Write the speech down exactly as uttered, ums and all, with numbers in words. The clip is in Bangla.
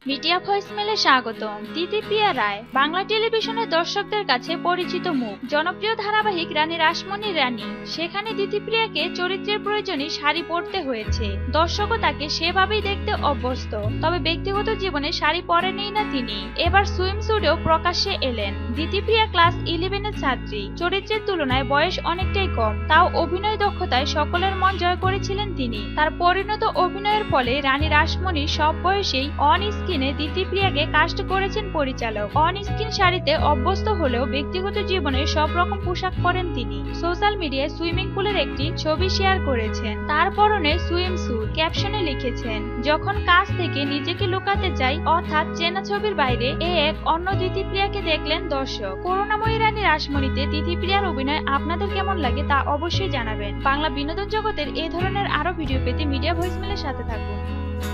মিডিয়া ভয়েসমেলে স্বাগতম। দিতিপ্রিয়া রায় বাংলা টেলিভিশনের দর্শকদের কাছে পরিচিত মুখ। জনপ্রিয় ধারাবাহিক রানী রাসমণি রানী, সেখানে দিতিপ্রিয়াকে চরিত্রের প্রয়োজনে শাড়ি পরতে হয়েছে। দর্শকও তাকে সেভাবেই দেখতে অভ্যস্ত। তবে ব্যক্তিগত জীবনে শাড়ি পরেনই না তিনি। এবার সুইমস্যুটেও প্রকাশ্যে এলেন। দিতিপ্রিয়া ক্লাস ইলেভেনের ছাত্রী। চরিত্রের তুলনায় বয়স অনেকটাই কম, তাও অভিনয় দক্ষতায় সকলের মন জয় করেছিলেন তিনি। তার পরিণত অভিনয়ের ফলে রানী রাসমণির সব বয়সেই অন স্ক্রিনে দিতিপ্রিয়াকে কাস্ট করেছেন পরিচালক। অন স্ক্রিন শাড়িতে অভ্যস্ত হলেও ব্যক্তিগত জীবনে সব রকম পোশাক পরেন তিনি। সোশ্যাল মিডিয়ায় সুইমিং পুলের একটি ছবি শেয়ার করেছেন। তার পরনে সুইম স্যুট, ক্যাপশনে লিখেছেন, যখন কাজ থেকে নিজেকে লুকাতে যাই, অর্থাৎ চেনা ছবির বাইরে এ এক অন্য দিতিপ্রিয়াকে দেখলেন দর্শক। করুণাময়ী রানী রাসমণিতে দিতিপ্রিয়ার অভিনয় আপনাদের কেমন লাগে তা অবশ্যই জানাবেন। বাংলা বিনোদন জগতের এ ধরনের আরো ভিডিও পেতে মিডিয়া ভয়েসমেলের সাথে থাকুন।